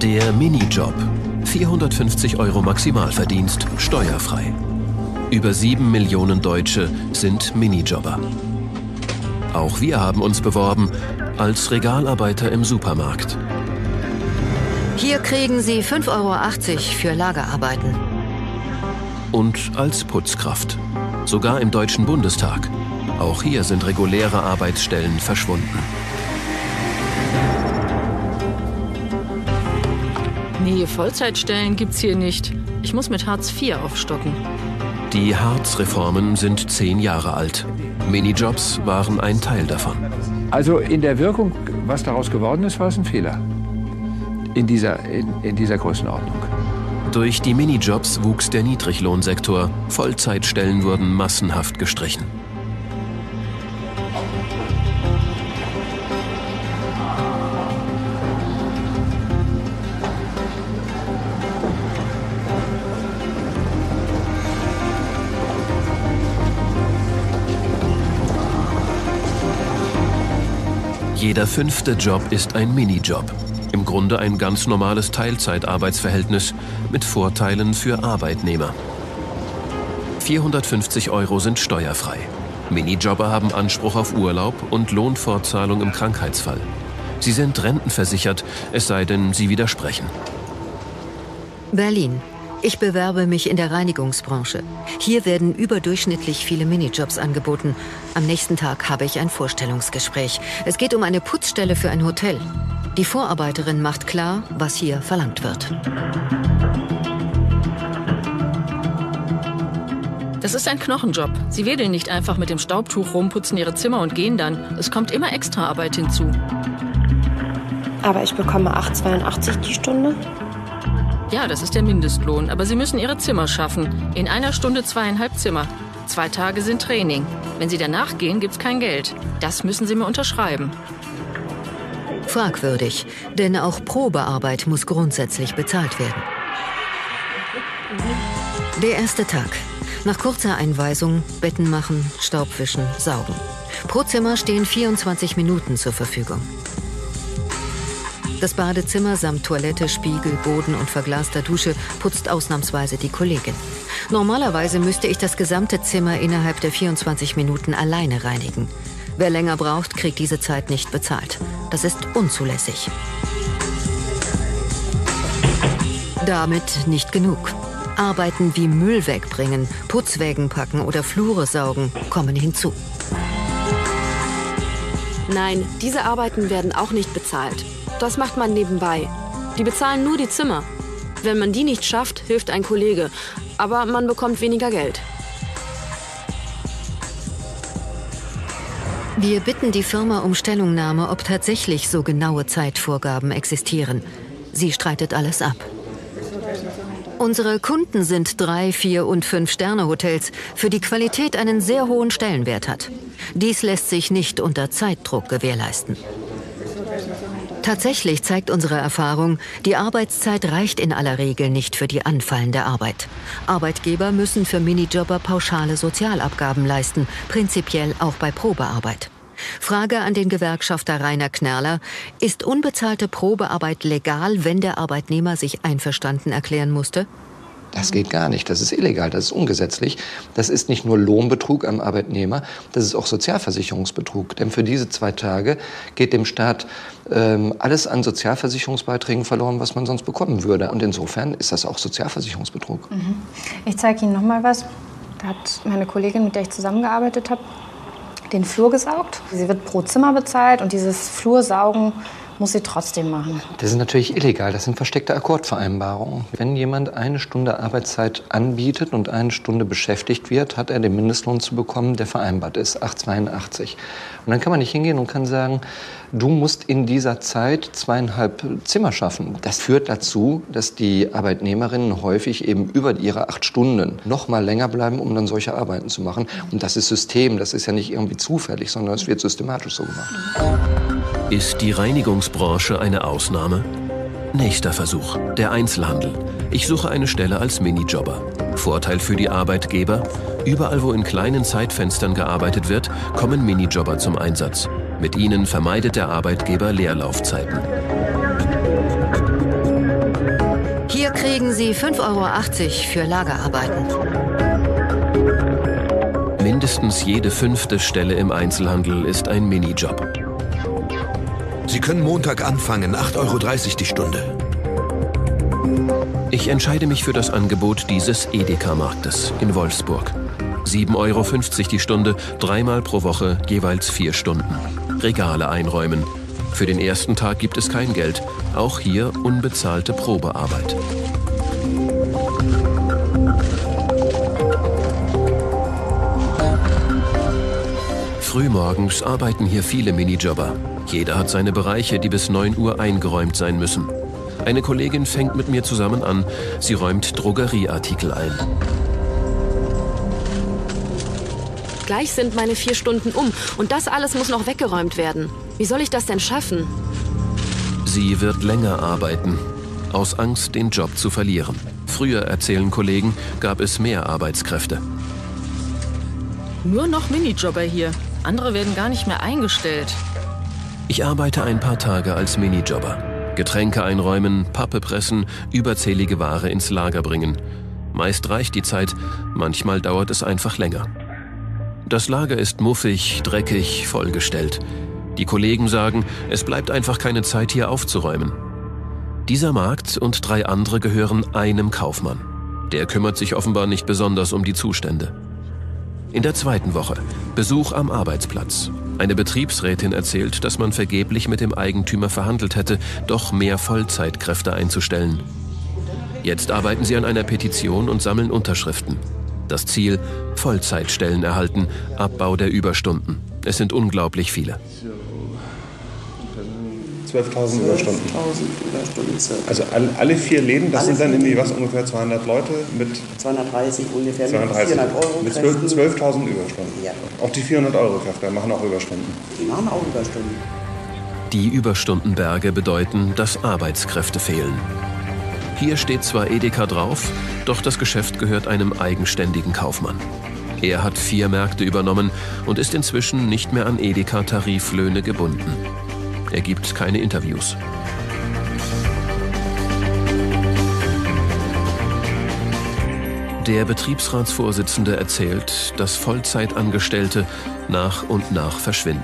Der Minijob. 450 € Maximalverdienst, steuerfrei. Über 7 Millionen Deutsche sind Minijobber. Auch wir haben uns beworben als Regalarbeiter im Supermarkt. Hier kriegen Sie 5,80 € für Lagerarbeiten. Und als Putzkraft. Sogar im Deutschen Bundestag. Auch hier sind reguläre Arbeitsstellen verschwunden. Nee, Vollzeitstellen gibt's hier nicht. Ich muss mit Hartz IV aufstocken. Die Hartz-Reformen sind 10 Jahre alt. Minijobs waren ein Teil davon. Also in der Wirkung, was daraus geworden ist, war es ein Fehler. In dieser Größenordnung. Durch die Minijobs wuchs der Niedriglohnsektor. Vollzeitstellen wurden massenhaft gestrichen. Jeder 5. Job ist ein Minijob. Im Grunde ein ganz normales Teilzeitarbeitsverhältnis mit Vorteilen für Arbeitnehmer. 450 € sind steuerfrei. Minijobber haben Anspruch auf Urlaub und Lohnfortzahlung im Krankheitsfall. Sie sind rentenversichert, es sei denn, sie widersprechen. Berlin. Ich bewerbe mich in der Reinigungsbranche. Hier werden überdurchschnittlich viele Minijobs angeboten. Am nächsten Tag habe ich ein Vorstellungsgespräch. Es geht um eine Putzstelle für ein Hotel. Die Vorarbeiterin macht klar, was hier verlangt wird. Das ist ein Knochenjob. Sie wedeln nicht einfach mit dem Staubtuch rum, putzen ihre Zimmer und gehen dann. Es kommt immer extra Arbeit hinzu. Aber ich bekomme 8,82 € die Stunde. Ja, das ist der Mindestlohn. Aber Sie müssen Ihre Zimmer schaffen. In einer Stunde 2,5 Zimmer. 2 Tage sind Training. Wenn Sie danach gehen, gibt's kein Geld. Das müssen Sie mir unterschreiben. Fragwürdig, denn auch Probearbeit muss grundsätzlich bezahlt werden. Der erste Tag. Nach kurzer Einweisung Betten machen, Staubwischen, saugen. Pro Zimmer stehen 24 Minuten zur Verfügung. Das Badezimmer samt Toilette, Spiegel, Boden und verglaster Dusche putzt ausnahmsweise die Kollegin. Normalerweise müsste ich das gesamte Zimmer innerhalb der 24 Minuten alleine reinigen. Wer länger braucht, kriegt diese Zeit nicht bezahlt. Das ist unzulässig. Damit nicht genug. Arbeiten wie Müll wegbringen, Putzwägen packen oder Flure saugen kommen hinzu. Nein, diese Arbeiten werden auch nicht bezahlt. Das macht man nebenbei. Die bezahlen nur die Zimmer. Wenn man die nicht schafft, hilft ein Kollege. Aber man bekommt weniger Geld. Wir bitten die Firma um Stellungnahme, ob tatsächlich so genaue Zeitvorgaben existieren. Sie streitet alles ab. Unsere Kunden sind 3-, 4- und 5-Sterne-Hotels, für die Qualität einen sehr hohen Stellenwert hat. Dies lässt sich nicht unter Zeitdruck gewährleisten. Tatsächlich zeigt unsere Erfahrung, die Arbeitszeit reicht in aller Regel nicht für die anfallende Arbeit. Arbeitgeber müssen für Minijobber pauschale Sozialabgaben leisten, prinzipiell auch bei Probearbeit. Frage an den Gewerkschafter Rainer Knerler: Ist unbezahlte Probearbeit legal, wenn der Arbeitnehmer sich einverstanden erklären musste? Das geht gar nicht. Das ist illegal, das ist ungesetzlich. Das ist nicht nur Lohnbetrug am Arbeitnehmer, das ist auch Sozialversicherungsbetrug. Denn für diese 2 Tage geht dem Staat alles an Sozialversicherungsbeiträgen verloren, was man sonst bekommen würde. Und insofern ist das auch Sozialversicherungsbetrug. Ich zeige Ihnen noch mal was. Da hat meine Kollegin, mit der ich zusammengearbeitet habe, den Flur gesaugt. Sie wird pro Zimmer bezahlt und dieses Flursaugen muss sie trotzdem machen. Das ist natürlich illegal. Das sind versteckte Akkordvereinbarungen. Wenn jemand 1 Stunde Arbeitszeit anbietet und 1 Stunde beschäftigt wird, hat er den Mindestlohn zu bekommen, der vereinbart ist, 8,82 €. Und dann kann man nicht hingehen und kann sagen, du musst in dieser Zeit 2,5 Zimmer schaffen. Das führt dazu, dass die Arbeitnehmerinnen häufig eben über ihre 8 Stunden noch mal länger bleiben, um dann solche Arbeiten zu machen. Und das ist System. Das ist ja nicht irgendwie zufällig, sondern es wird systematisch so gemacht. Ist die Reinigungsbranche eine Ausnahme? Nächster Versuch, der Einzelhandel. Ich suche eine Stelle als Minijobber. Vorteil für die Arbeitgeber: Überall, wo in kleinen Zeitfenstern gearbeitet wird, kommen Minijobber zum Einsatz. Mit ihnen vermeidet der Arbeitgeber Leerlaufzeiten. kriegen Sie 5,80 € für Lagerarbeiten. Mindestens jede 5. Stelle im Einzelhandel ist ein Minijob. Sie können Montag anfangen, 8,30 € die Stunde. Ich entscheide mich für das Angebot dieses Edeka-Marktes in Wolfsburg. 7,50 € die Stunde, 3-mal pro Woche, jeweils 4 Stunden. Regale einräumen. Für den ersten Tag gibt es kein Geld. Auch hier unbezahlte Probearbeit. Frühmorgens arbeiten hier viele Minijobber. Jeder hat seine Bereiche, die bis 9 Uhr eingeräumt sein müssen. Eine Kollegin fängt mit mir zusammen an. Sie räumt Drogerieartikel ein. Gleich sind meine 4 Stunden um und das alles muss noch weggeräumt werden. Wie soll ich das denn schaffen? Sie wird länger arbeiten, aus Angst, den Job zu verlieren. Früher, erzählen Kollegen, gab es mehr Arbeitskräfte. Nur noch Minijobber hier. Andere werden gar nicht mehr eingestellt. Ich arbeite ein paar Tage als Minijobber. Getränke einräumen, Pappe pressen, überzählige Ware ins Lager bringen. Meist reicht die Zeit, manchmal dauert es einfach länger. Das Lager ist muffig, dreckig, vollgestellt. Die Kollegen sagen, es bleibt einfach keine Zeit, hier aufzuräumen. Dieser Markt und 3 andere gehören einem Kaufmann. Der kümmert sich offenbar nicht besonders um die Zustände. In der 2. Woche, Besuch am Arbeitsplatz. Eine Betriebsrätin erzählt, dass man vergeblich mit dem Eigentümer verhandelt hätte, doch mehr Vollzeitkräfte einzustellen. Jetzt arbeiten sie an einer Petition und sammeln Unterschriften. Das Ziel: Vollzeitstellen erhalten, Abbau der Überstunden. Es sind unglaublich viele. 12.000 Überstunden. Also alle 4 Läden, das sind dann irgendwie was, ungefähr 200 Leute mit 230 ungefähr, 230, mit 400 € mit 12.000 Überstunden. Ja. Auch die 400-Euro-Kräfte machen auch Überstunden. Die machen auch Überstunden. Die Überstundenberge bedeuten, dass Arbeitskräfte fehlen. Hier steht zwar Edeka drauf, doch das Geschäft gehört einem eigenständigen Kaufmann. Er hat 4 Märkte übernommen und ist inzwischen nicht mehr an Edeka-Tariflöhne gebunden. Er gibt keine Interviews. Der Betriebsratsvorsitzende erzählt, dass Vollzeitangestellte nach und nach verschwinden.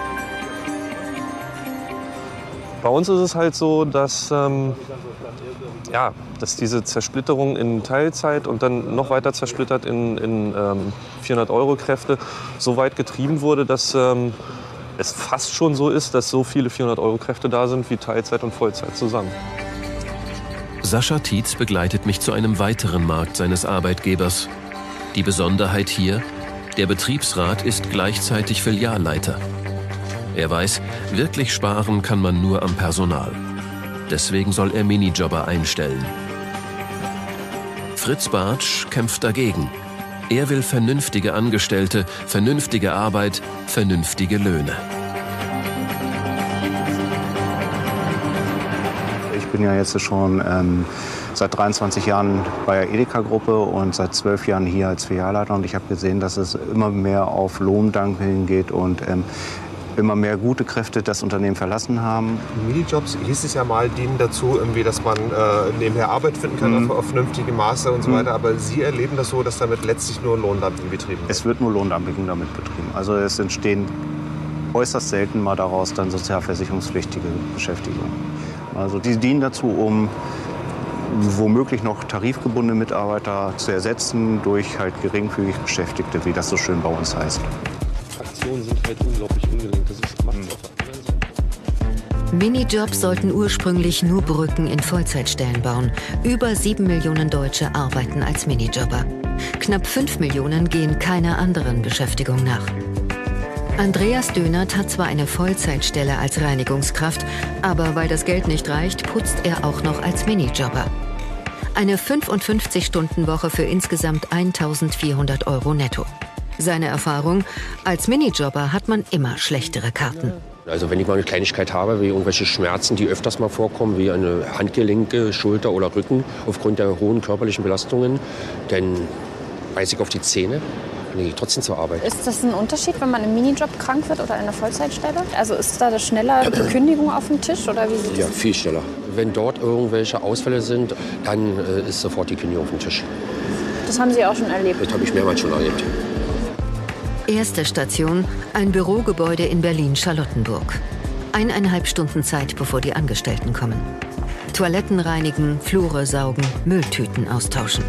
Bei uns ist es halt so, dass, dass diese Zersplitterung in Teilzeit und dann noch weiter zersplittert in 400-Euro-Kräfte so weit getrieben wurde, dass es fast schon so ist, dass so viele 400-Euro-Kräfte da sind wie Teilzeit und Vollzeit zusammen. Sascha Tietz begleitet mich zu einem weiteren Markt seines Arbeitgebers. Die Besonderheit hier: der Betriebsrat ist gleichzeitig Filialleiter. Er weiß, wirklich sparen kann man nur am Personal. Deswegen soll er Minijobber einstellen. Fritz Bartsch kämpft dagegen. Er will vernünftige Angestellte, vernünftige Arbeit, vernünftige Löhne. Ich bin ja jetzt schon seit 23 Jahren bei der Edeka-Gruppe und seit 12 Jahren hier als Filialleiter. Und ich habe gesehen, dass es immer mehr auf Lohndumping geht und immer mehr gute Kräfte das Unternehmen verlassen haben. Minijobs hieß es ja mal, dienen dazu, irgendwie, dass man nebenher Arbeit finden kann auf vernünftige Maße und so weiter. Aber Sie erleben das so, dass damit letztlich nur Lohndumping betrieben wird? Es wird nur Lohndumping damit betrieben. Also es entstehen äußerst selten mal daraus dann sozialversicherungspflichtige Beschäftigungen. Also die dienen dazu, um womöglich noch tarifgebundene Mitarbeiter zu ersetzen durch halt geringfügig Beschäftigte, wie das so schön bei uns heißt. Fraktionen sind halt unglaublich ungelenkt. Das ist Minijobs sollten ursprünglich nur Brücken in Vollzeitstellen bauen. Über 7 Millionen Deutsche arbeiten als Minijobber. Knapp 5 Millionen gehen keiner anderen Beschäftigung nach. Andreas Dönert hat zwar eine Vollzeitstelle als Reinigungskraft, aber weil das Geld nicht reicht, putzt er auch noch als Minijobber. Eine 55-Stunden-Woche für insgesamt 1.400 € netto. Seine Erfahrung: als Minijobber hat man immer schlechtere Karten. Also wenn ich mal eine Kleinigkeit habe, wie irgendwelche Schmerzen, die öfters mal vorkommen, wie eine Handgelenke, Schulter oder Rücken, aufgrund der hohen körperlichen Belastungen, dann beiße ich auf die Zähne und gehe trotzdem zur Arbeit. Ist das ein Unterschied, wenn man im Minijob krank wird oder in einer Vollzeitstelle? Also ist da schneller die Kündigung auf dem Tisch oder wie sieht das? Ja, viel schneller. wenn dort irgendwelche Ausfälle sind, dann ist sofort die Kündigung auf dem Tisch. Das haben Sie auch schon erlebt? Das habe ich mehrmals schon erlebt. Erste Station, ein Bürogebäude in Berlin-Charlottenburg. 1,5 Stunden Zeit, bevor die Angestellten kommen. Toiletten reinigen, Flure saugen, Mülltüten austauschen.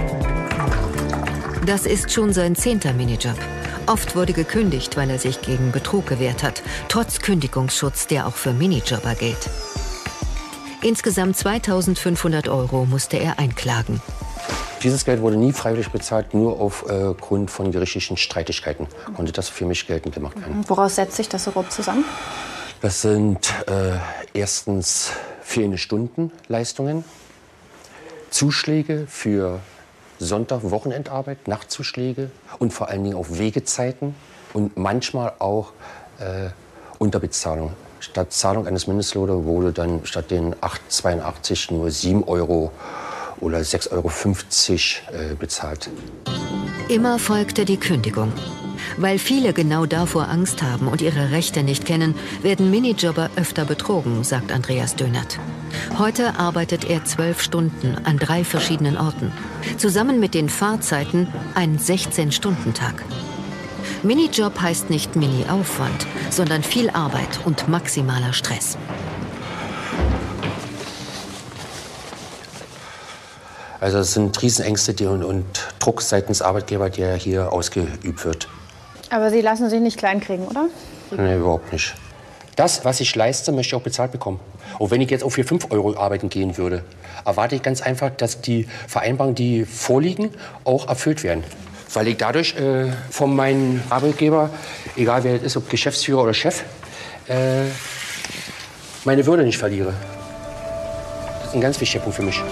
Das ist schon sein 10. Minijob. Oft wurde gekündigt, weil er sich gegen Betrug gewehrt hat, trotz Kündigungsschutz, der auch für Minijobber gilt. Insgesamt 2.500 € musste er einklagen. Dieses Geld wurde nie freiwillig bezahlt, nur aufgrund von gerichtlichen Streitigkeiten konnte das für mich geltend gemacht werden. Woraus setzt sich das überhaupt zusammen? Das sind erstens fehlende Stundenleistungen, Zuschläge für Sonntag-, Wochenendarbeit, Nachtzuschläge und vor allen Dingen auch Wegezeiten und manchmal auch Unterbezahlung. Statt Zahlung eines Mindestlohnes wurde dann statt den 8,82 € nur 7 € oder 6,50 € bezahlt. Immer folgte die Kündigung. Weil viele genau davor Angst haben und ihre Rechte nicht kennen, werden Minijobber öfter betrogen, sagt Andreas Dönert. Heute arbeitet er 12 Stunden an 3 verschiedenen Orten. Zusammen mit den Fahrzeiten ein 16-Stunden-Tag. Minijob heißt nicht Mini-Aufwand, sondern viel Arbeit und maximaler Stress. Also es sind Riesenängste und Druck seitens Arbeitgeber, der hier ausgeübt wird. Aber Sie lassen sich nicht kleinkriegen, oder? Nee, überhaupt nicht. Das, was ich leiste, möchte ich auch bezahlt bekommen. Auch wenn ich jetzt auch für 5 € arbeiten gehen würde, erwarte ich ganz einfach, dass die Vereinbarungen, die vorliegen, auch erfüllt werden. Weil ich dadurch von meinem Arbeitgeber, egal wer es ist, ob Geschäftsführer oder Chef, meine Würde nicht verliere. Das ist ein ganz wichtiger Punkt für mich.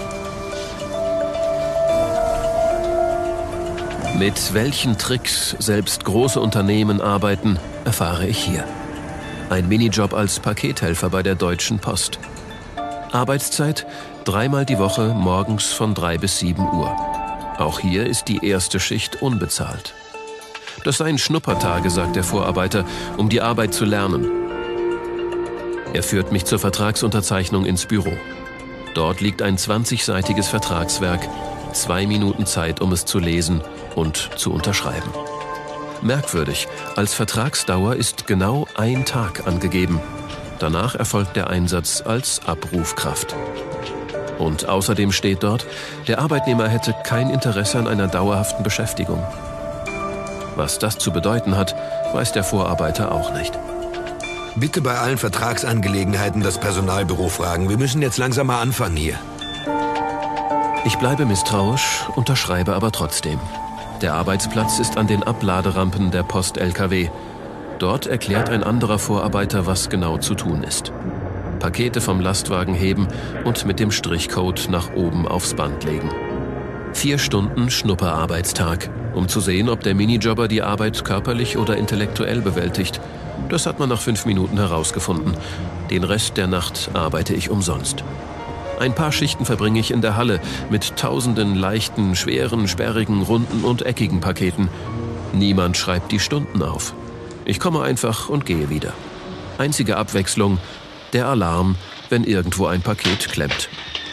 Mit welchen Tricks selbst große Unternehmen arbeiten, erfahre ich hier. Ein Minijob als Pakethelfer bei der Deutschen Post. Arbeitszeit 3-mal die Woche morgens von 3 bis 7 Uhr. Auch hier ist die erste Schicht unbezahlt. Das seien Schnuppertage, sagt der Vorarbeiter, um die Arbeit zu lernen. Er führt mich zur Vertragsunterzeichnung ins Büro. Dort liegt ein 20-seitiges Vertragswerk, 2 Minuten Zeit, um es zu lesen und zu unterschreiben. Merkwürdig, als Vertragsdauer ist genau 1 Tag angegeben. Danach erfolgt der Einsatz als Abrufkraft. Und außerdem steht dort, der Arbeitnehmer hätte kein Interesse an einer dauerhaften Beschäftigung. Was das zu bedeuten hat, weiß der Vorarbeiter auch nicht. Bitte bei allen Vertragsangelegenheiten das Personalbüro fragen. Wir müssen jetzt langsam mal anfangen hier. Ich bleibe misstrauisch, unterschreibe aber trotzdem. Der Arbeitsplatz ist an den Abladerampen der Post-LKW. Dort erklärt ein anderer Vorarbeiter, was genau zu tun ist. Pakete vom Lastwagen heben und mit dem Strichcode nach oben aufs Band legen. 4 Stunden Schnupperarbeitstag, um zu sehen, ob der Minijobber die Arbeit körperlich oder intellektuell bewältigt. Das hat man nach 5 Minuten herausgefunden. Den Rest der Nacht arbeite ich umsonst. Ein paar Schichten verbringe ich in der Halle mit tausenden leichten, schweren, sperrigen, runden und eckigen Paketen. Niemand schreibt die Stunden auf. Ich komme einfach und gehe wieder. Einzige Abwechslung, der Alarm, wenn irgendwo ein Paket klemmt.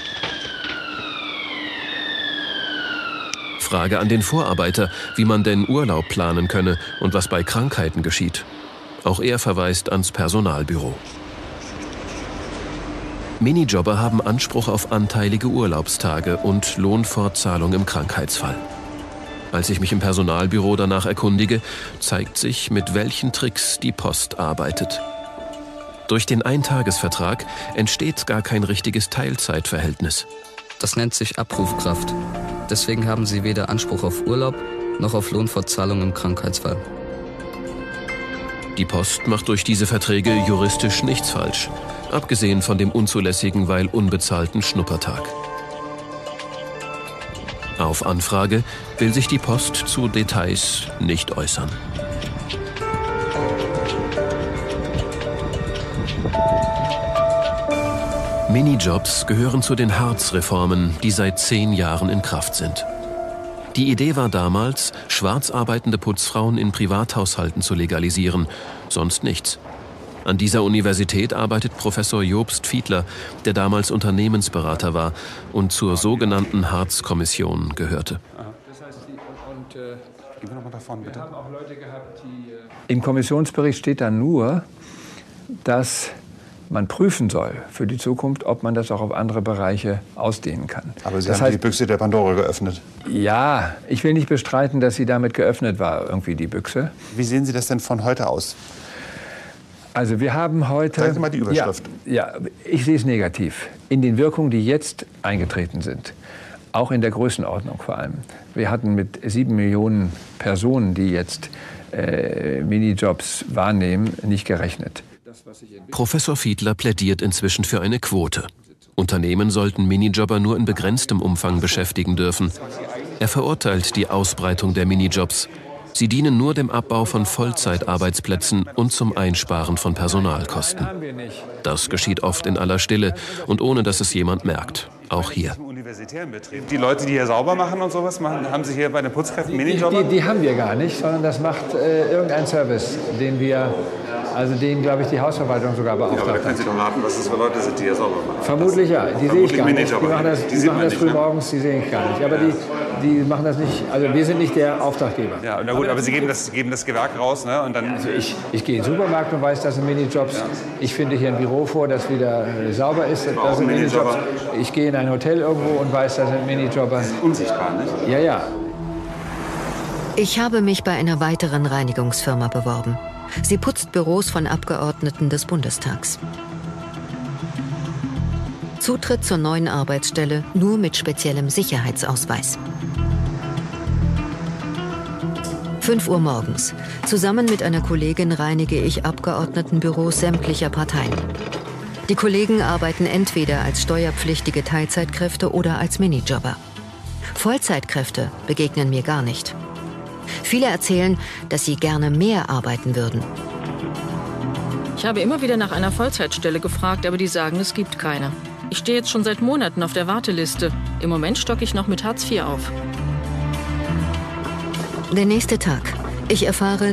Frage an den Vorarbeiter, wie man denn Urlaub planen könne und was bei Krankheiten geschieht. Auch er verweist ans Personalbüro. Minijobber haben Anspruch auf anteilige Urlaubstage und Lohnfortzahlung im Krankheitsfall. Als ich mich im Personalbüro danach erkundige, zeigt sich, mit welchen Tricks die Post arbeitet. Durch den Eintagesvertrag entsteht gar kein richtiges Teilzeitverhältnis. Das nennt sich Abrufkraft. Deswegen haben sie weder Anspruch auf Urlaub noch auf Lohnfortzahlung im Krankheitsfall. Die Post macht durch diese Verträge juristisch nichts falsch. Abgesehen von dem unzulässigen, weil unbezahlten Schnuppertag. Auf Anfrage will sich die Post zu Details nicht äußern. Minijobs gehören zu den Hartz-Reformen, die seit 10 Jahren in Kraft sind. Die Idee war damals, schwarz arbeitende Putzfrauen in Privathaushalten zu legalisieren, sonst nichts. An dieser Universität arbeitet Professor Jobst Fiedler, der damals Unternehmensberater war und zur sogenannten Hartz-Kommission gehörte. Im Kommissionsbericht steht dann nur, dass man prüfen soll für die Zukunft, ob man das auch auf andere Bereiche ausdehnen kann. Aber Sie haben die Büchse der Pandora geöffnet. Ja, ich will nicht bestreiten, dass sie damit geöffnet war, irgendwie die Büchse. Wie sehen Sie das denn von heute aus? Also wir haben heute... Sagen Sie mal die Überschrift. Ja, ich sehe es negativ. In den Wirkungen, die jetzt eingetreten sind, auch in der Größenordnung vor allem. Wir hatten mit 7 Millionen Personen, die jetzt Minijobs wahrnehmen, nicht gerechnet. Professor Fiedler plädiert inzwischen für eine Quote. Unternehmen sollten Minijobber nur in begrenztem Umfang beschäftigen dürfen. Er verurteilt die Ausbreitung der Minijobs. Sie dienen nur dem Abbau von Vollzeitarbeitsplätzen und zum Einsparen von Personalkosten. Das geschieht oft in aller Stille und ohne, dass es jemand merkt. Auch hier. Die Leute, die hier sauber machen und sowas, haben Sie hier bei den Putzkräften Minijobber? Die haben wir gar nicht, sondern das macht irgendein Service, den wir, also den, glaube ich, die Hausverwaltung sogar beauftragt hat. Ja, aber da können Sie doch raten, was das für Leute sind, die hier sauber machen. Vermutlich ja, die sehe ich gar nicht. Die machen das früh morgens, die sehe ich gar nicht. Aber die machen das nicht, also wir sind nicht der Auftraggeber. Ja, na gut, aber Sie geben das Gewerk raus, ne? Und dann also ich gehe in den Supermarkt und weiß, das sind Minijobs. Ja. Ich finde hier ein Büro vor, das wieder sauber ist. Das sind Minijobs. Ich gehe in ein Hotel irgendwo und weiß, das sind Minijobber. Das ist unsichtbar, nicht? Ja, ja. Ich habe mich bei einer weiteren Reinigungsfirma beworben. Sie putzt Büros von Abgeordneten des Bundestags. Zutritt zur neuen Arbeitsstelle nur mit speziellem Sicherheitsausweis. 5 Uhr morgens. Zusammen mit einer Kollegin reinige ich Abgeordnetenbüros sämtlicher Parteien. Die Kollegen arbeiten entweder als steuerpflichtige Teilzeitkräfte oder als Minijobber. Vollzeitkräfte begegnen mir gar nicht. Viele erzählen, dass sie gerne mehr arbeiten würden. Ich habe immer wieder nach einer Vollzeitstelle gefragt, aber die sagen, es gibt keine. Ich stehe jetzt schon seit Monaten auf der Warteliste. Im Moment stocke ich noch mit Hartz IV auf. Der nächste Tag. Ich erfahre,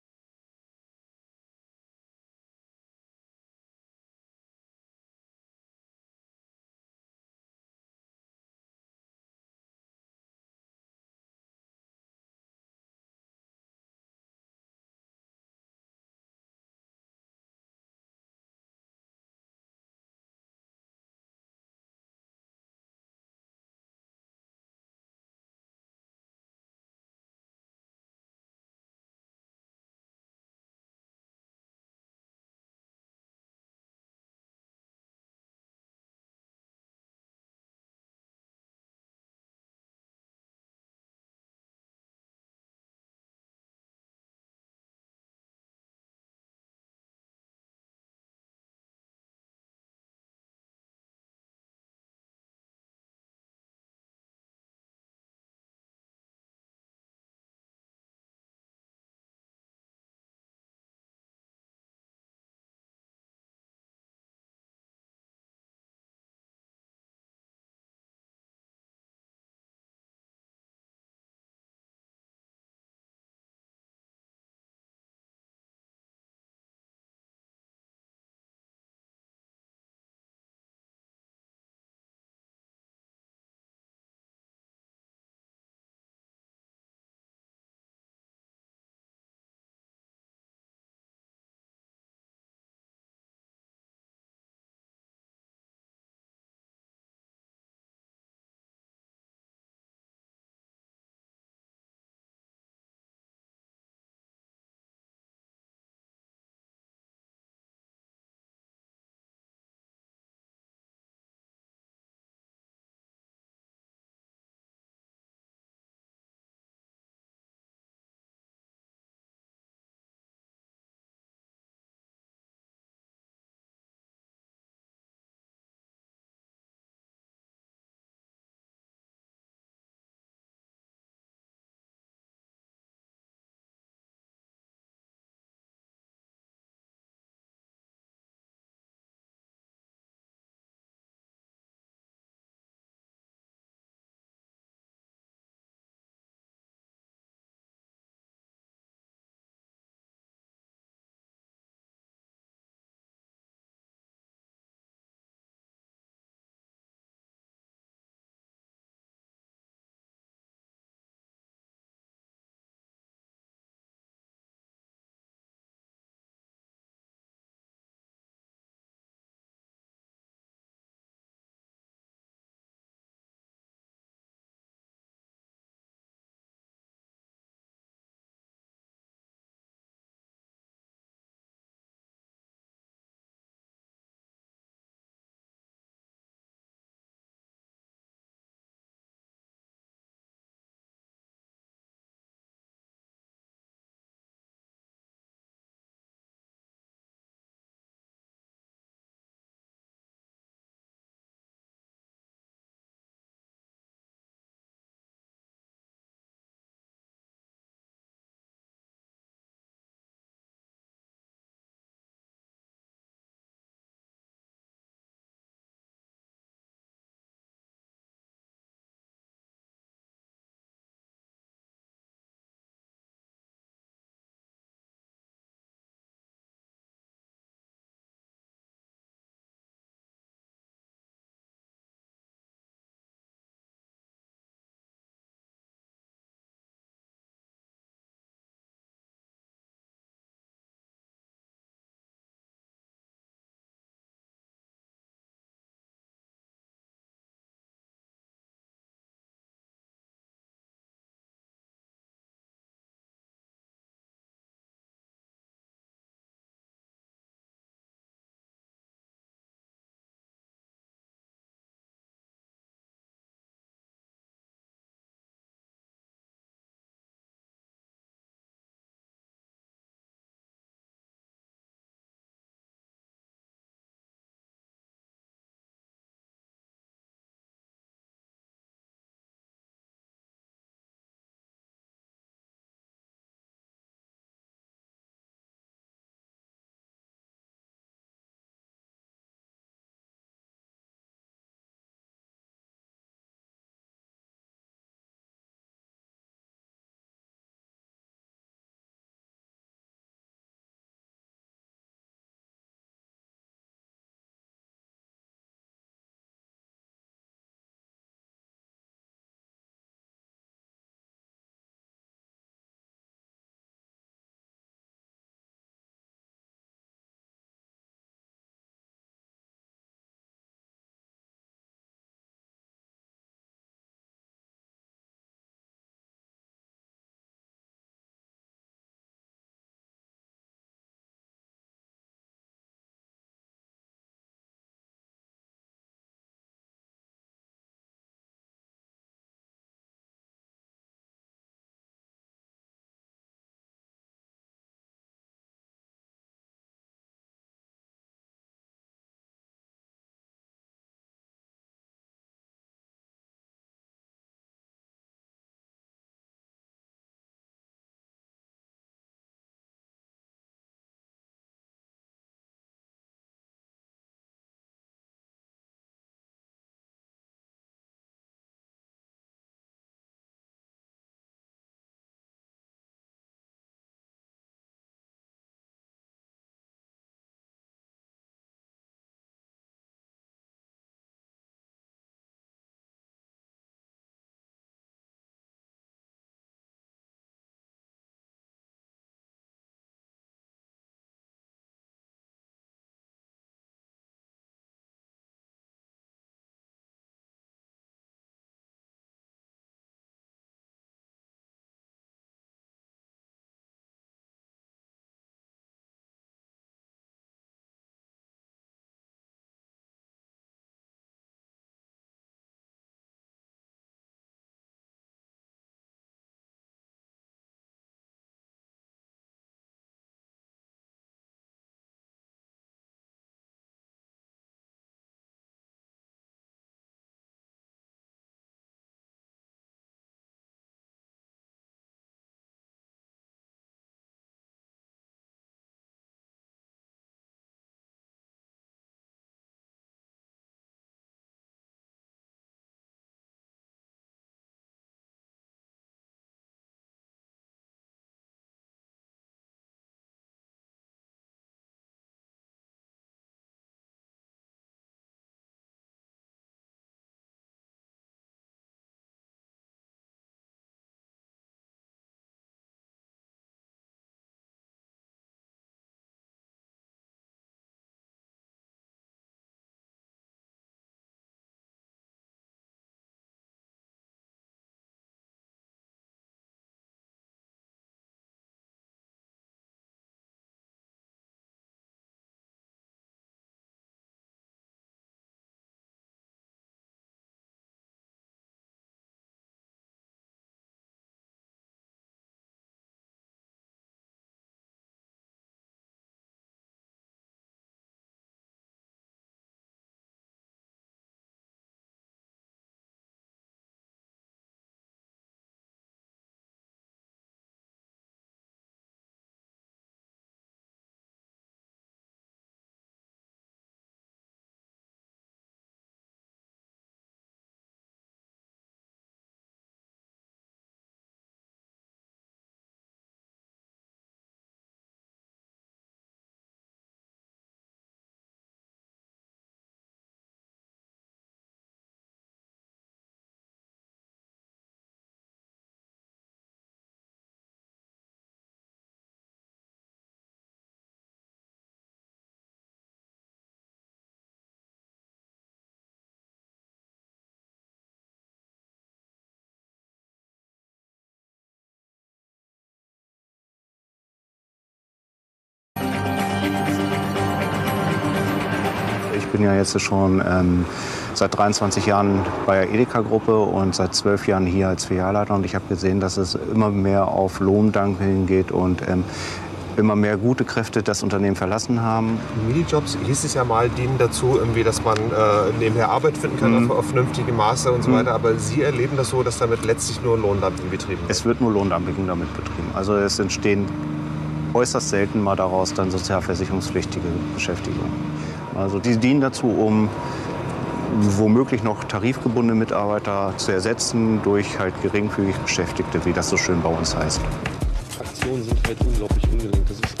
bin ja jetzt schon seit 23 Jahren bei der Edeka-Gruppe und seit 12 Jahren hier als Filialleiter. Und ich habe gesehen, dass es immer mehr auf Lohndumping geht und immer mehr gute Kräfte das Unternehmen verlassen haben. Minijobs, hieß es ja mal, dienen dazu, irgendwie, dass man nebenher Arbeit finden kann auf vernünftige Maße und so weiter. Aber Sie erleben das so, dass damit letztlich nur Lohndumping betrieben wird? Es wird nur Lohndumping damit betrieben. Also es entstehen äußerst selten mal daraus dann sozialversicherungspflichtige Beschäftigungen. Also die dienen dazu, um womöglich noch tarifgebundene Mitarbeiter zu ersetzen durch halt geringfügig Beschäftigte, wie das so schön bei uns heißt. Fraktionen sind halt unglaublich ungelenkt. Das ist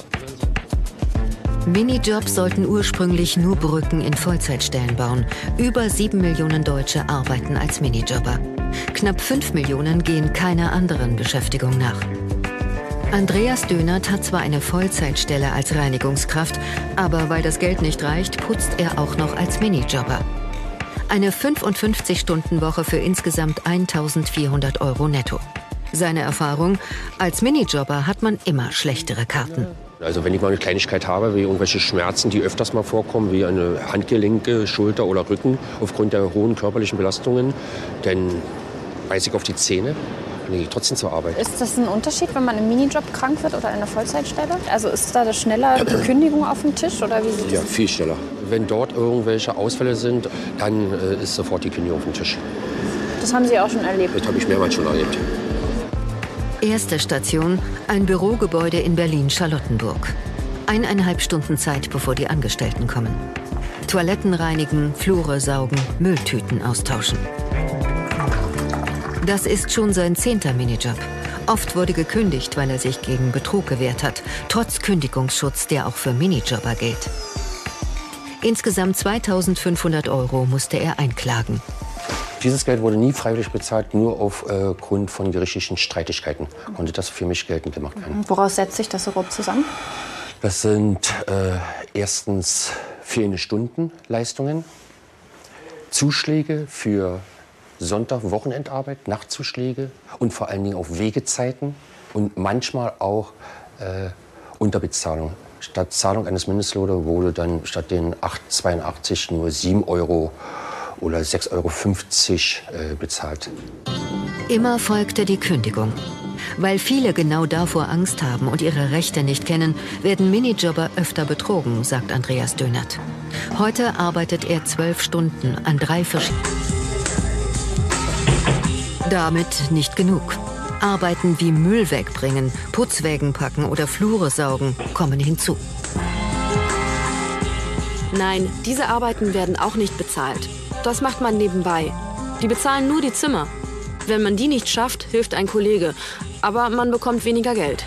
Minijobs sollten ursprünglich nur Brücken in Vollzeitstellen bauen. Über 7 Millionen Deutsche arbeiten als Minijobber. Knapp 5 Millionen gehen keiner anderen Beschäftigung nach. Andreas Dönert hat zwar eine Vollzeitstelle als Reinigungskraft, aber weil das Geld nicht reicht, putzt er auch noch als Minijobber. Eine 55-Stunden-Woche für insgesamt 1.400 € netto. Seine Erfahrung: Als Minijobber hat man immer schlechtere Karten. Also wenn ich mal eine Kleinigkeit habe, wie irgendwelche Schmerzen, die öfters mal vorkommen, wie eine Handgelenke, Schulter oder Rücken, aufgrund der hohen körperlichen Belastungen, dann beiße ich auf die Zähne. Dann gehe ich trotzdem zur Arbeit. Ist das ein Unterschied, wenn man im Minijob krank wird oder in einer Vollzeitstelle? Also ist da schneller die Kündigung auf dem Tisch? Oder wie sieht das? Ja, viel schneller. Wenn dort irgendwelche Ausfälle sind, dann ist sofort die Kündigung auf dem Tisch. Das haben Sie auch schon erlebt? Das habe ich mehrmals schon erlebt. Erste Station: ein Bürogebäude in Berlin-Charlottenburg. 1,5 Stunden Zeit, bevor die Angestellten kommen. Toiletten reinigen, Flure saugen, Mülltüten austauschen. Das ist schon sein 10. Minijob. Oft wurde gekündigt, weil er sich gegen Betrug gewehrt hat, trotz Kündigungsschutz, der auch für Minijobber gilt. Insgesamt 2.500 € musste er einklagen. Dieses Geld wurde nie freiwillig bezahlt, nur aufgrund von gerichtlichen Streitigkeiten konnte das für mich geltend gemacht werden. Woraus setzt sich das überhaupt zusammen? Das sind erstens fehlende Stundenleistungen, Zuschläge für Sonntag-, Wochenendarbeit, Nachtzuschläge und vor allen Dingen auch Wegezeiten und manchmal auch Unterbezahlung. Statt Zahlung eines Mindestlohnes wurde dann statt den 8,82 € nur 7 € oder 6,50 € bezahlt. Immer folgte die Kündigung. Weil viele genau davor Angst haben und ihre Rechte nicht kennen, werden Minijobber öfter betrogen, sagt Andreas Dönert. Heute arbeitet er 12 Stunden an 3 verschiedenen. Damit nicht genug. Arbeiten wie Müll wegbringen, Putzwägen packen oder Flure saugen kommen hinzu. Nein, diese Arbeiten werden auch nicht bezahlt. Das macht man nebenbei. Die bezahlen nur die Zimmer. Wenn man die nicht schafft, hilft ein Kollege. Aber man bekommt weniger Geld.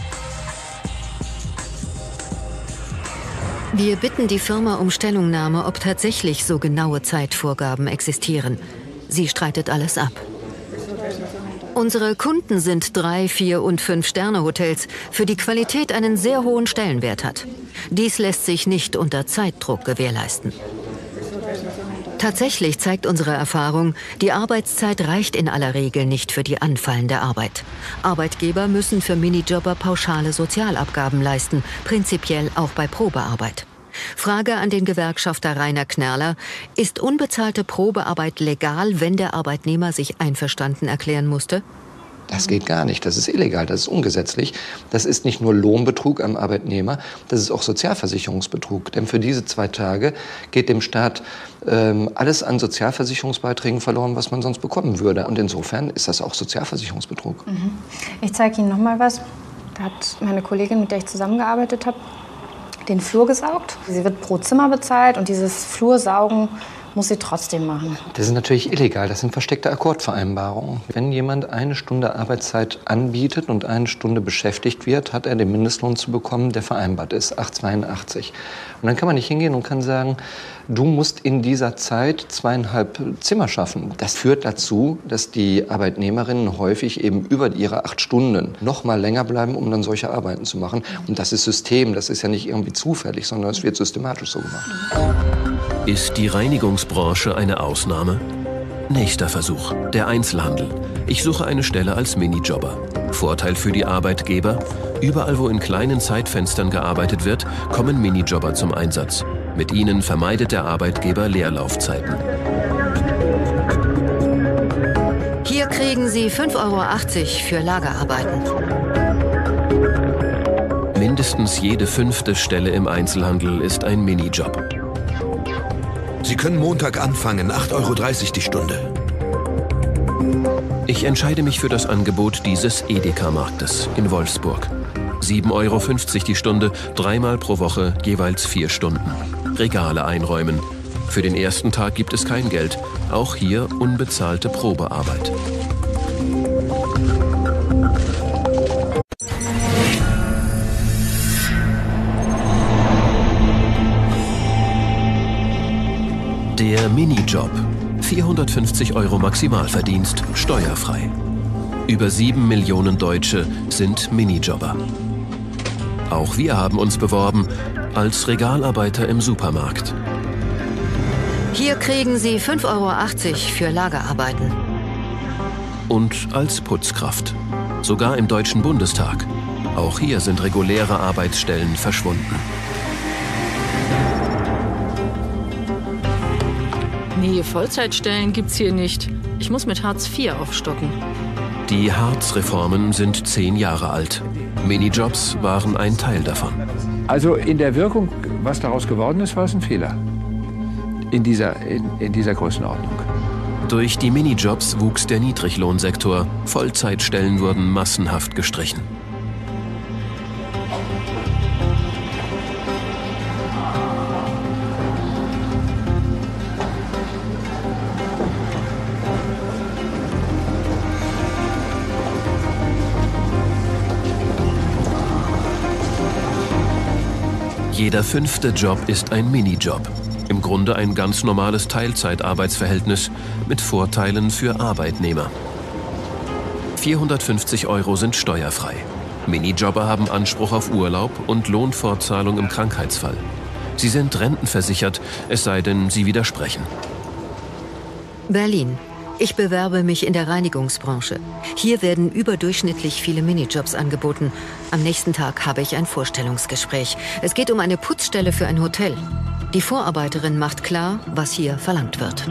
Wir bitten die Firma um Stellungnahme, ob tatsächlich so genaue Zeitvorgaben existieren. Sie streitet alles ab. Unsere Kunden sind 3-, 4- und 5-Sterne-Hotels, für die Qualität einen sehr hohen Stellenwert hat. Dies lässt sich nicht unter Zeitdruck gewährleisten. Tatsächlich zeigt unsere Erfahrung, die Arbeitszeit reicht in aller Regel nicht für die anfallende Arbeit. Arbeitgeber müssen für Minijobber pauschale Sozialabgaben leisten, prinzipiell auch bei Probearbeit. Frage an den Gewerkschafter Rainer Knerler: Ist unbezahlte Probearbeit legal, wenn der Arbeitnehmer sich einverstanden erklären musste? Das geht gar nicht. Das ist illegal, das ist ungesetzlich. Das ist nicht nur Lohnbetrug am Arbeitnehmer, das ist auch Sozialversicherungsbetrug. Denn für diese 2 Tage geht dem Staat alles an Sozialversicherungsbeiträgen verloren, was man sonst bekommen würde. Und insofern ist das auch Sozialversicherungsbetrug. Ich zeige Ihnen noch mal was. Da hat meine Kollegin, mit der ich zusammengearbeitet habe, den Flur gesaugt. Sie wird pro Zimmer bezahlt und dieses Flursaugen muss sie trotzdem machen. Das ist natürlich illegal. Das sind versteckte Akkordvereinbarungen. Wenn jemand 1 Stunde Arbeitszeit anbietet und 1 Stunde beschäftigt wird, hat er den Mindestlohn zu bekommen, der vereinbart ist, 8,82. Und dann kann man nicht hingehen und kann sagen, du musst in dieser Zeit 2,5 Zimmer schaffen. Das führt dazu, dass die Arbeitnehmerinnen häufig eben über ihre 8 Stunden noch mal länger bleiben, um dann solche Arbeiten zu machen. Und das ist System. Das ist ja nicht irgendwie zufällig, sondern es wird systematisch so gemacht. Ist die Reinigungsbranche eine Ausnahme? Nächster Versuch: der Einzelhandel. Ich suche eine Stelle als Minijobber. Vorteil für die Arbeitgeber: Überall, wo in kleinen Zeitfenstern gearbeitet wird, kommen Minijobber zum Einsatz. Mit ihnen vermeidet der Arbeitgeber Leerlaufzeiten. Hier kriegen Sie 5,80 € für Lagerarbeiten. Mindestens jede 5. Stelle im Einzelhandel ist ein Minijob. Sie können Montag anfangen, 8,30 € die Stunde. Ich entscheide mich für das Angebot dieses Edeka-Marktes in Wolfsburg. 7,50 € die Stunde, 3-mal pro Woche, jeweils 4 Stunden. Regale einräumen. Für den ersten Tag gibt es kein Geld. Auch hier unbezahlte Probearbeit. Der Minijob. 450 € Maximalverdienst, steuerfrei. Über 7 Millionen Deutsche sind Minijobber. Auch wir haben uns beworben als Regalarbeiter im Supermarkt. Hier kriegen Sie 5,80 € für Lagerarbeiten. Und als Putzkraft. Sogar im Deutschen Bundestag. Auch hier sind reguläre Arbeitsstellen verschwunden. Nee, Vollzeitstellen gibt's hier nicht. Ich muss mit Hartz IV aufstocken. Die Hartz-Reformen sind 10 Jahre alt. Minijobs waren ein Teil davon. Also in der Wirkung, was daraus geworden ist, war es ein Fehler. In dieser Größenordnung. Durch die Minijobs wuchs der Niedriglohnsektor. Vollzeitstellen wurden massenhaft gestrichen. Jeder 5. Job ist ein Minijob. Im Grunde ein ganz normales Teilzeitarbeitsverhältnis mit Vorteilen für Arbeitnehmer. 450 € sind steuerfrei. Minijobber haben Anspruch auf Urlaub und Lohnfortzahlung im Krankheitsfall. Sie sind rentenversichert, es sei denn, sie widersprechen. Berlin. Ich bewerbe mich in der Reinigungsbranche. Hier werden überdurchschnittlich viele Minijobs angeboten. Am nächsten Tag habe ich ein Vorstellungsgespräch. Es geht um eine Putzstelle für ein Hotel. Die Vorarbeiterin macht klar, was hier verlangt wird.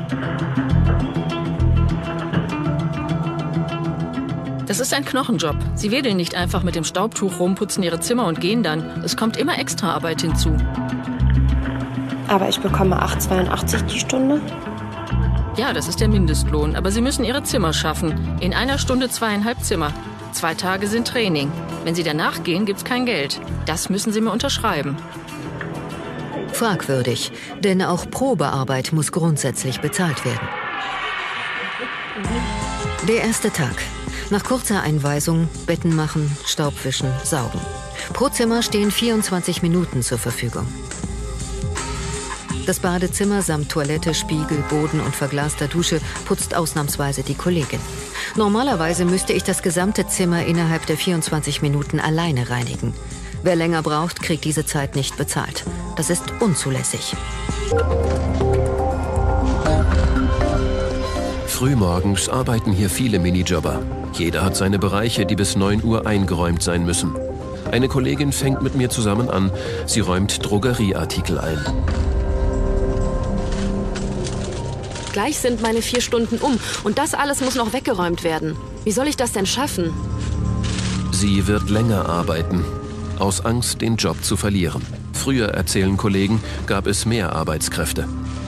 Das ist ein Knochenjob. Sie wedeln nicht einfach mit dem Staubtuch rum, putzen ihre Zimmer und gehen dann. Es kommt immer extra Arbeit hinzu. Aber ich bekomme 8,82 € die Stunde. Ja, das ist der Mindestlohn. Aber Sie müssen Ihre Zimmer schaffen. In einer Stunde 2,5 Zimmer. 2 Tage sind Training. Wenn Sie danach gehen, gibt's kein Geld. Das müssen Sie mir unterschreiben. Fragwürdig, denn auch Probearbeit muss grundsätzlich bezahlt werden. Der erste Tag. Nach kurzer Einweisung Betten machen, Staubwischen, saugen. Pro Zimmer stehen 24 Minuten zur Verfügung. Das Badezimmer samt Toilette, Spiegel, Boden und verglaster Dusche putzt ausnahmsweise die Kollegin. Normalerweise müsste ich das gesamte Zimmer innerhalb der 24 Minuten alleine reinigen. Wer länger braucht, kriegt diese Zeit nicht bezahlt. Das ist unzulässig. Frühmorgens arbeiten hier viele Minijobber. Jeder hat seine Bereiche, die bis 9 Uhr eingeräumt sein müssen. Eine Kollegin fängt mit mir zusammen an. Sie räumt Drogerieartikel ein. Gleich sind meine 4 Stunden um und das alles muss noch weggeräumt werden. Wie soll ich das denn schaffen? Sie wird länger arbeiten, aus Angst, den Job zu verlieren. Früher, erzählen Kollegen, gab es mehr Arbeitskräfte.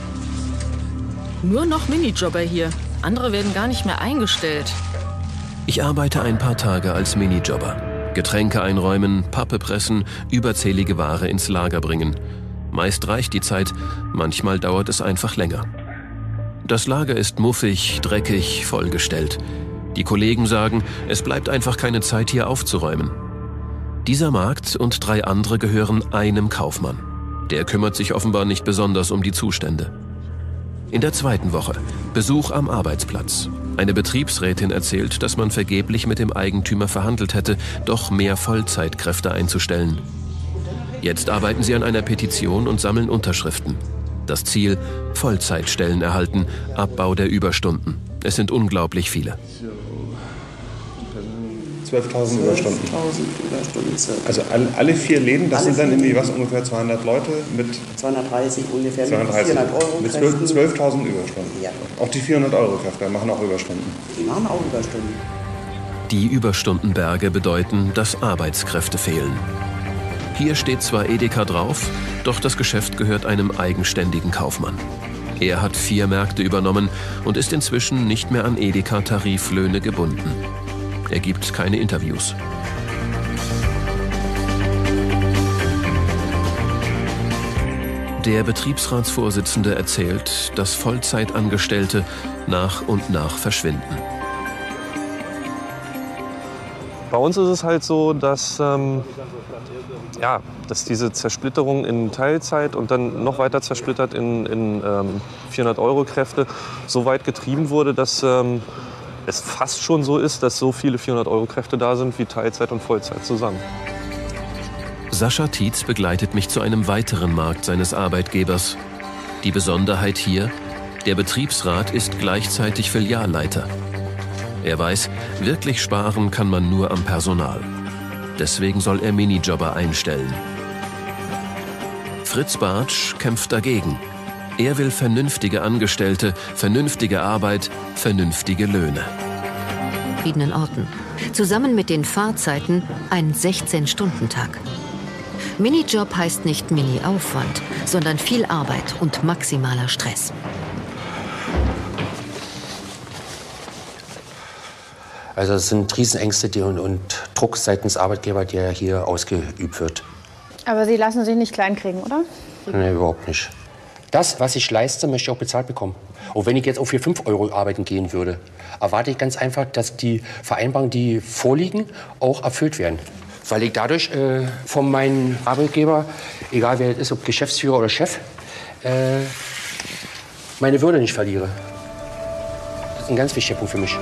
Nur noch Minijobber hier. Andere werden gar nicht mehr eingestellt. Ich arbeite ein paar Tage als Minijobber. Getränke einräumen, Pappe pressen, überzählige Ware ins Lager bringen. Meist reicht die Zeit, manchmal dauert es einfach länger. Das Lager ist muffig, dreckig, vollgestellt. Die Kollegen sagen, es bleibt einfach keine Zeit, hier aufzuräumen. Dieser Markt und 3 andere gehören einem Kaufmann. Der kümmert sich offenbar nicht besonders um die Zustände. In der 2. Woche Besuch am Arbeitsplatz. Eine Betriebsrätin erzählt, dass man vergeblich mit dem Eigentümer verhandelt hätte, doch mehr Vollzeitkräfte einzustellen. Jetzt arbeiten sie an einer Petition und sammeln Unterschriften. Das Ziel: Vollzeitstellen erhalten, Abbau der Überstunden. Es sind unglaublich viele. 12.000 Überstunden. 12.000 Überstunden circa. Also alle 4 Läden, das sind dann irgendwie was, ungefähr 200 Leute mit 230 ungefähr, 230, mit 400 Euro mit 12.000 Überstunden. Ja. Auch die 400-Euro-Kräfte machen auch Überstunden. Die machen auch Überstunden. Die Überstundenberge bedeuten, dass Arbeitskräfte fehlen. Hier steht zwar Edeka drauf, doch das Geschäft gehört einem eigenständigen Kaufmann. Er hat 4 Märkte übernommen und ist inzwischen nicht mehr an Edeka-Tariflöhne gebunden. Er gibt keine Interviews. Der Betriebsratsvorsitzende erzählt, dass Vollzeitangestellte nach und nach verschwinden. Bei uns ist es halt so, dass, dass diese Zersplitterung in Teilzeit und dann noch weiter zersplittert in 400-Euro-Kräfte so weit getrieben wurde, dass es fast schon so ist, dass so viele 400-Euro-Kräfte da sind wie Teilzeit und Vollzeit zusammen. Sascha Tietz begleitet mich zu einem weiteren Markt seines Arbeitgebers. Die Besonderheit hier: der Betriebsrat ist gleichzeitig Filialleiter. Er weiß, wirklich sparen kann man nur am Personal. Deswegen soll er Minijobber einstellen. Fritz Bartsch kämpft dagegen. Er will vernünftige Angestellte, vernünftige Arbeit, vernünftige Löhne. Verschiedenen Orten. Zusammen mit den Fahrzeiten ein 16-Stunden-Tag. Minijob heißt nicht Mini-Aufwand, sondern viel Arbeit und maximaler Stress. Also es sind Riesenängste und Druck seitens Arbeitgeber, der hier ausgeübt wird. Aber Sie lassen sich nicht kleinkriegen, oder? Nee, überhaupt nicht. Das, was ich leiste, möchte ich auch bezahlt bekommen. Auch wenn ich jetzt auch für 5 Euro arbeiten gehen würde, erwarte ich ganz einfach, dass die Vereinbarungen, die vorliegen, auch erfüllt werden. Weil ich dadurch von meinem Arbeitgeber, egal wer es ist, ob Geschäftsführer oder Chef, meine Würde nicht verliere. Das ist ein ganz wichtiger Punkt für mich.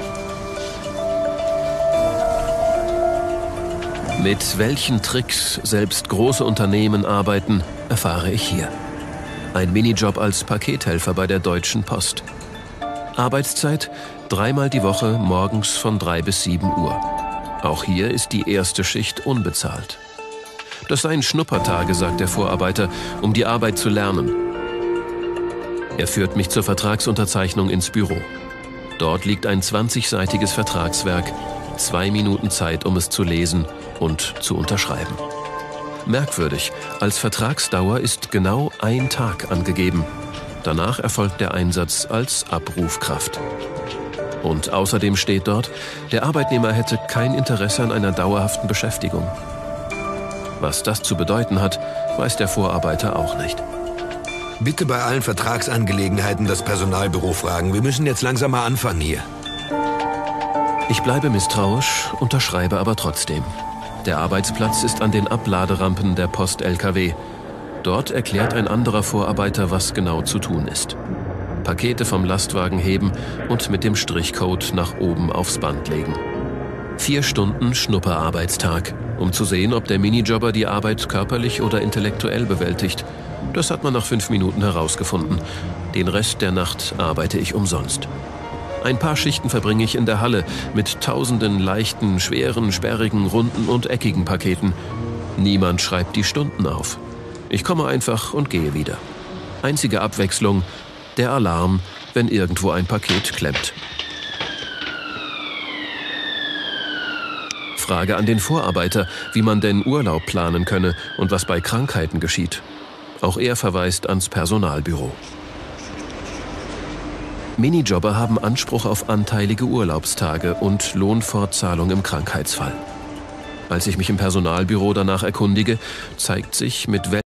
Mit welchen Tricks selbst große Unternehmen arbeiten, erfahre ich hier. Ein Minijob als Pakethelfer bei der Deutschen Post. Arbeitszeit 3-mal die Woche morgens von 3 bis 7 Uhr. Auch hier ist die erste Schicht unbezahlt. Das seien Schnuppertage, sagt der Vorarbeiter, um die Arbeit zu lernen. Er führt mich zur Vertragsunterzeichnung ins Büro. Dort liegt ein 20-seitiges Vertragswerk, 2 Minuten Zeit, um es zu lesen und zu unterschreiben. Merkwürdig, als Vertragsdauer ist genau 1 Tag angegeben. Danach erfolgt der Einsatz als Abrufkraft. Und außerdem steht dort, der Arbeitnehmer hätte kein Interesse an einer dauerhaften Beschäftigung. Was das zu bedeuten hat, weiß der Vorarbeiter auch nicht. Bitte bei allen Vertragsangelegenheiten das Personalbüro fragen. Wir müssen jetzt langsam mal anfangen hier. Ich bleibe misstrauisch, unterschreibe aber trotzdem. Der Arbeitsplatz ist an den Abladerampen der Post-LKW. Dort erklärt ein anderer Vorarbeiter, was genau zu tun ist. Pakete vom Lastwagen heben und mit dem Strichcode nach oben aufs Band legen. 4 Stunden Schnupperarbeitstag, um zu sehen, ob der Minijobber die Arbeit körperlich oder intellektuell bewältigt. Das hat man nach 5 Minuten herausgefunden. Den Rest der Nacht arbeite ich umsonst. Ein paar Schichten verbringe ich in der Halle mit tausenden leichten, schweren, sperrigen, runden und eckigen Paketen. Niemand schreibt die Stunden auf. Ich komme einfach und gehe wieder. Einzige Abwechslung: der Alarm, wenn irgendwo ein Paket klemmt. Frage an den Vorarbeiter, wie man denn Urlaub planen könne und was bei Krankheiten geschieht. Auch er verweist ans Personalbüro. Minijobber haben Anspruch auf anteilige Urlaubstage und Lohnfortzahlung im Krankheitsfall. Als ich mich im Personalbüro danach erkundige, zeigt sich, mit